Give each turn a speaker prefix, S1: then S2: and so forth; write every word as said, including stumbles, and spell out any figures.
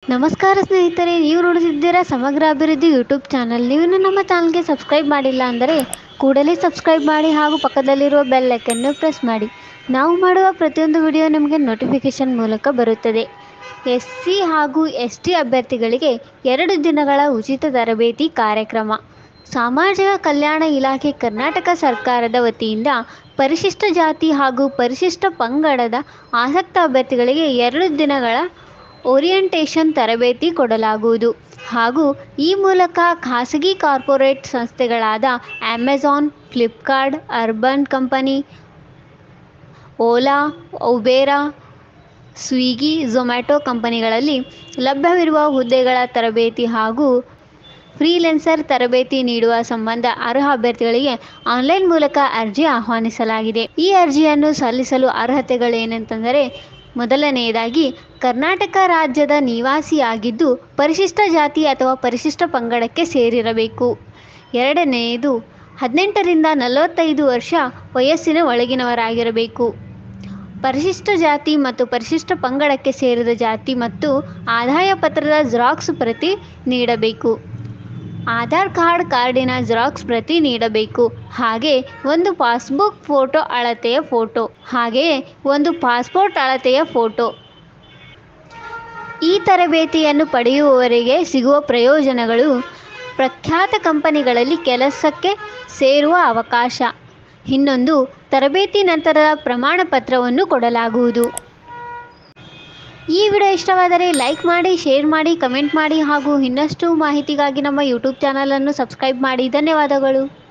S1: ನಮಸ್ಕಾರ ಸ್ನೇಹಿತರೆ, ನೀವು ನೋಡುತ್ತಿದ್ದೀರಾ ಸಮಗ್ರ ಅಭಿವೃದ್ಧಿ ಯೂಟ್ಯೂಬ್ ಚಾನಲ್. ನೀವು ನಮ್ಮ ಚಾನಲ್ಗೆ ಸಬ್ಸ್ಕ್ರೈಬ್ ಮಾಡಿಲ್ಲ ಅಂದರೆ ಕೂಡಲೇ ಸಬ್ಸ್ಕ್ರೈಬ್ ಮಾಡಿ ಹಾಗೂ ಪಕ್ಕದಲ್ಲಿರುವ ಬೆಲ್ ಐಕನ್ನು ಪ್ರೆಸ್ ಮಾಡಿ. ನಾವು ಮಾಡುವ ಪ್ರತಿಯೊಂದು ವಿಡಿಯೋ ನಿಮಗೆ ನೋಟಿಫಿಕೇಷನ್ ಮೂಲಕ ಬರುತ್ತದೆ. ಎಸ್ ಸಿ ಹಾಗೂ ಎಸ್ ಟಿ ಅಭ್ಯರ್ಥಿಗಳಿಗೆ ಎರಡು ದಿನಗಳ ಉಚಿತ ತರಬೇತಿ ಕಾರ್ಯಕ್ರಮ. ಸಾಮಾಜಿಕ ಕಲ್ಯಾಣ ಇಲಾಖೆ ಕರ್ನಾಟಕ ಸರ್ಕಾರದ ವತಿಯಿಂದ ಪರಿಶಿಷ್ಟ ಜಾತಿ ಹಾಗೂ ಪರಿಶಿಷ್ಟ ಪಂಗಡದ ಆಸಕ್ತ ಅಭ್ಯರ್ಥಿಗಳಿಗೆ ಎರಡು ದಿನಗಳ ಓರಿಯೆಂಟೇಷನ್ ತರಬೇತಿ ಕೊಡಲಾಗುವುದು ಹಾಗೂ ಈ ಮೂಲಕ ಖಾಸಗಿ ಕಾರ್ಪೊರೇಟ್ ಸಂಸ್ಥೆಗಳಾದ Amazon, Flipkart, Urban Company, Ola, Uber, Swiggy, Zomato ಕಂಪನಿಗಳಲ್ಲಿ ಲಭ್ಯವಿರುವ ಹುದ್ದೆಗಳ ತರಬೇತಿ ಹಾಗೂ ಫ್ರೀಲೆನ್ಸರ್ ತರಬೇತಿ ನೀಡುವ ಸಂಬಂಧ ಅರ್ಹ ಅಭ್ಯರ್ಥಿಗಳಿಗೆ ಆನ್ಲೈನ್ ಮೂಲಕ ಅರ್ಜಿ ಆಹ್ವಾನಿಸಲಾಗಿದೆ. ಈ ಅರ್ಜಿಯನ್ನು ಸಲ್ಲಿಸಲು ಅರ್ಹತೆಗಳೇನೆಂದರೆ, ಮೊದಲನೆಯದಾಗಿ ಕರ್ನಾಟಕ ರಾಜ್ಯದ ನಿವಾಸಿಯಾಗಿದ್ದು ಪರಿಶಿಷ್ಟ ಜಾತಿ ಅಥವಾ ಪರಿಶಿಷ್ಟ ಪಂಗಡಕ್ಕೆ ಸೇರಿರಬೇಕು. ಎರಡನೆಯದು ಹದಿನೆಂಟರಿಂದ ನಲವತ್ತೈದು ವರ್ಷ ವಯಸ್ಸಿನ ಒಳಗಿನವರಾಗಿರಬೇಕು. ಪರಿಶಿಷ್ಟ ಜಾತಿ ಮತ್ತು ಪರಿಶಿಷ್ಟ ಪಂಗಡಕ್ಕೆ ಸೇರಿದ ಜಾತಿ ಮತ್ತು ಆದಾಯ ಪತ್ರದ ಜೆರಾಕ್ಸ್ ಪ್ರತಿ ನೀಡಬೇಕು. ಆಧಾರ್ ಕಾರ್ಡ್ ಕಾರ್ಡಿನ ಜೆರಾಕ್ಸ್ ಪ್ರತಿ ನೀಡಬೇಕು. ಹಾಗೆ ಒಂದು ಪಾಸ್ಬುಕ್ ಫೋಟೋ ಅಳತೆಯ ಫೋಟೋ ಹಾಗೆಯೇ ಒಂದು ಪಾಸ್ಪೋರ್ಟ್ ಅಳತೆಯ ಫೋಟೋ. ಈ ತರಬೇತಿಯನ್ನು ಪಡೆಯುವವರಿಗೆ ಸಿಗುವ ಪ್ರಯೋಜನಗಳು: ಪ್ರಖ್ಯಾತ ಕಂಪನಿಗಳಲ್ಲಿ ಕೆಲಸಕ್ಕೆ ಸೇರುವ ಅವಕಾಶ. ಇನ್ನೊಂದು, ತರಬೇತಿ ನಂತರದ ಪ್ರಮಾಣ ಪತ್ರವನ್ನು ಕೊಡಲಾಗುವುದು. ಈ ವಿಡಿಯೋ ಇಷ್ಟವಾದರೆ ಲೈಕ್ ಮಾಡಿ, ಶೇರ್ ಮಾಡಿ, ಕಮೆಂಟ್ ಮಾಡಿ ಹಾಗೂ ಇನ್ನಷ್ಟು ಮಾಹಿತಿಗಾಗಿ ನಮ್ಮ ಯೂಟ್ಯೂಬ್ ಚಾನಲನ್ನು ಸಬ್ಸ್ಕ್ರೈಬ್ ಮಾಡಿ. ಧನ್ಯವಾದಗಳು.